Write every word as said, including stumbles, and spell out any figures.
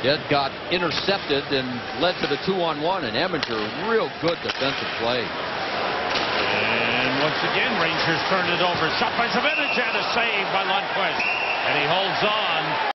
It got intercepted and led to the two-on-one, and Eminger, real good defensive play. And once again, Rangers turn it over. Shot by Zibanejad, a save by Lundqvist, and he holds on.